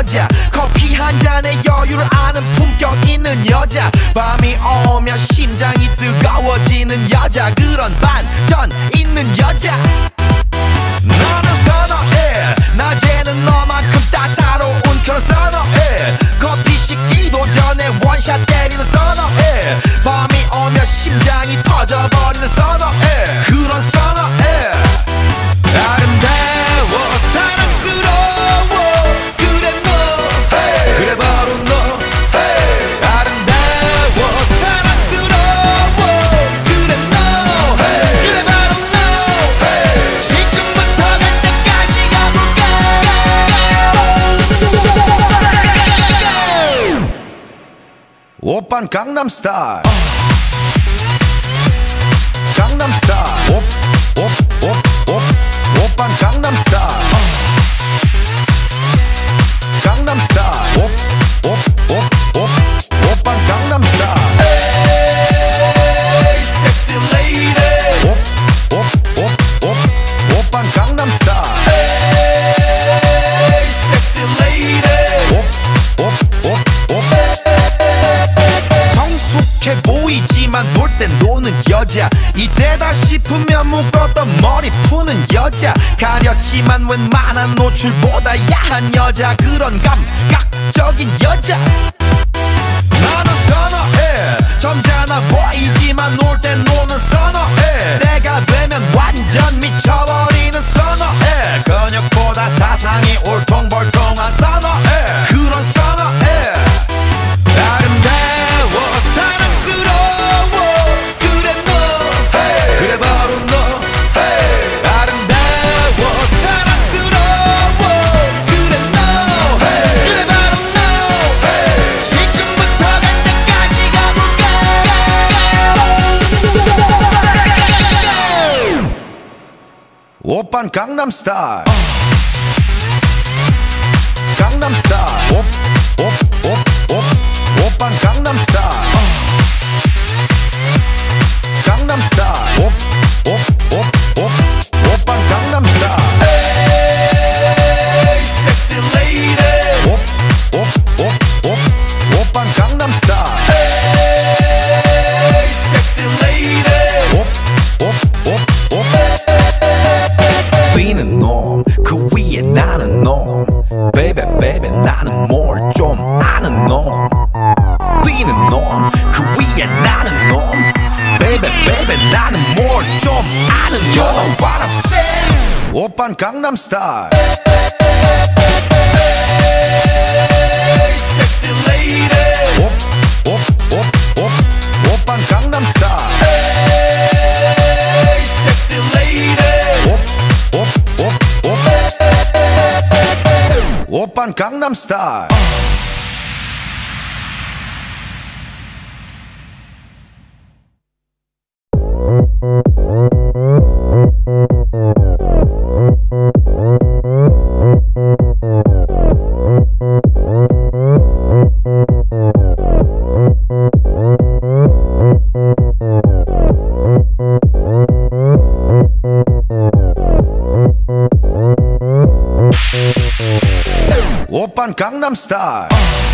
여자, 커피 한 잔에 여유를 아는 품격 있는 여자, 밤이 오면 심장이 뜨거워지는 여자, 그런 반전 있는 여자. 너는 선어해, 낮에는 너만큼 따사로운 그런 선어해, 커피 식기도 전에 원샷 때리는 선어해, 밤이 오면 심장이 터져버리는 선어해, 그런 선어해. 아름다워 사랑스러워 그래 너, hey. 그래 바로 너, hey. 아름다워 사랑스러워 그래 너, hey. 그래 바로 너, hey. 지금부터 갈 때까지 가볼까. 오빤 강남스타일, 강남스타일, 오빤 강남스타일, 강남스타일, 오빤 강남스타일. Hey, sexy lady. 오빤 강남스타일. Hey, sexy lady. 정숙해 보이지만 놀 땐 노는 여자, 이때다 싶으면 묶었던 머리 푸는 여자, 가렸지만 웬만한 노출보다 야한 여자, 그런 감각적인 여자. 나는 선어해, 점잖아 보이지만 놀 땐 노는 선어해, 내가 되면 완전 미쳐버리는 선어해, 근육보다 사상이 울퉁불퉁한 선어해, 그런 선어해. 아름다워 사랑스러워 그래 너, hey. 그래 바로 너, hey. 아름다워 사랑스러워 그래 너, hey. 그래 바로 너, hey. 지금부터 갈 때까지 가볼까. 오빤 강남스타일, 강남스타일, 오빤 강남스타일, 강남스타일, 오빤 강남스타일. Hey, sexy lady. 오빤 강남스타일. Hey, sexy lady. B는 놈, 그 위에 나는 놈, baby baby 나는 뭘 좀 아는 놈. B는 놈, 그 위에 나는 놈, baby baby 나는 뭘 좀 아는 놈. You know what I'm saying? 오빤 강남스타일. Hey, sexy lady. 오빤 강남스타일. Hey, sexy lady. 오빤 강남스타일. 오빤 강남스타일.